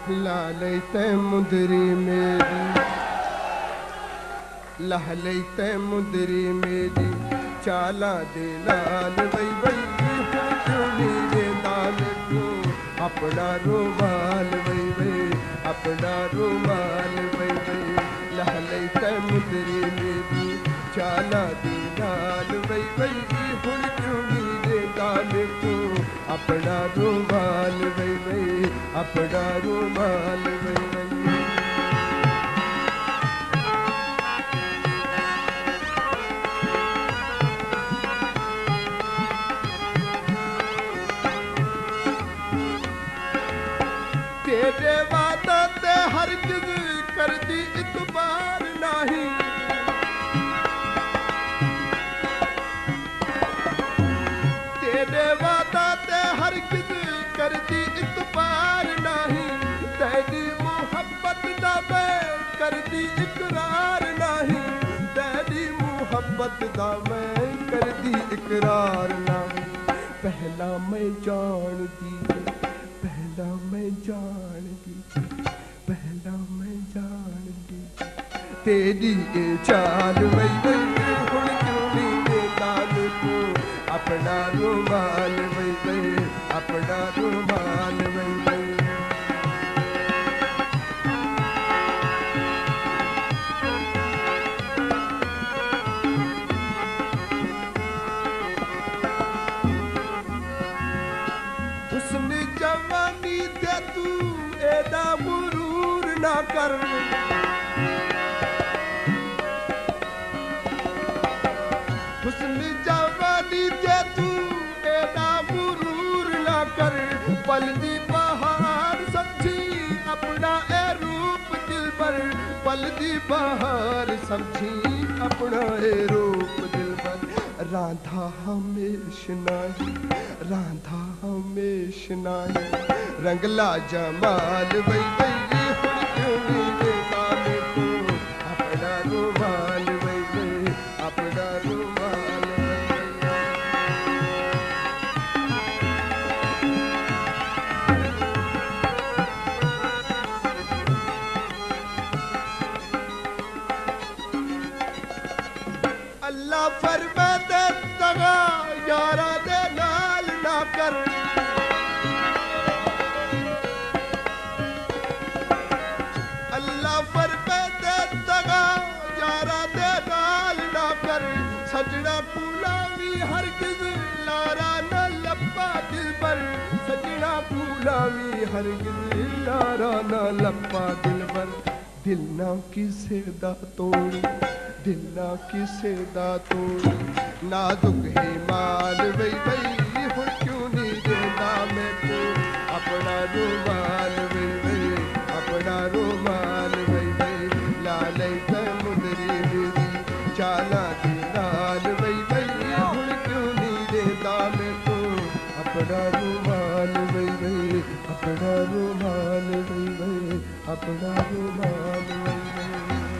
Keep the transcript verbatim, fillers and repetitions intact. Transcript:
लालैते मुंदरी मेरी, लहलैते मुंदरी मेरी, चाला दे नाल वई वई क्यों नीरे दाल को अपना रुमाल वई वई, अपना रुमाल वई वई, लहलैते मुंदरी मेरी, चाला दे नाल वई वई क्यों नीरे दाल को अपना रुमाल वई वई, अपना रुमाल वई वई। तेरे वादा ते हरगिज़ करदी इतबार नहीं, तेरे वादा ते हरगिज़ करदी इतबार नहीं, तेरी मुहब्बत दा मैं करदी इकरार नहीं, तेरी मुहब्बत दा मैं करदी इकरार नहीं। पहला मैं जानदी, पहला मैं जानदी, पहला मैं जानदी तेरी ए चाल वई वई हुण क्यों नीरे दाल को अपना रुमाल वई वई, अपना रुमाल वई वई। हुस्न जवानी ते तू एदा गुरूर ना कर, हुस्न जवानी ते तू एदा गुरूर ना कर, पलदी बहार समझी अपना ए रूप दिल पर, पलदी बहार समझी अपना ए रूप दिल पर। राधा हमेश नाही, राधा हमेश नाही, रंगला जमाल वई वई हुण क्यों नीरे दाल को अपना रुमाल वई वई, अपना रुमाल वई वई। अल्लाह फरमाते दगा यारा दे नाल ना कर, अल्लाह फरमाते दगा यारा दे नाल ना कर, सजना गुलामी हरगिज़ लारा न लपा दिल पर, सजना गुलामी हरगिज़ लारा न लपा दिल पर। दिल ना किसे दा तोड़, दिल ना किसे दा तोड़, नाजुक है माल वई वई हुण क्यों नी देता मैं को अपना रुमाल वई वई, अपना रुमाल वई वई। लालैते मुंदरी मेरी, चाला दी नाल वई वई हुण क्यों नी देता मैं को अपना रुमाल वई वई, अपना रुमाल वई वई, अपना रुमाल वई वई।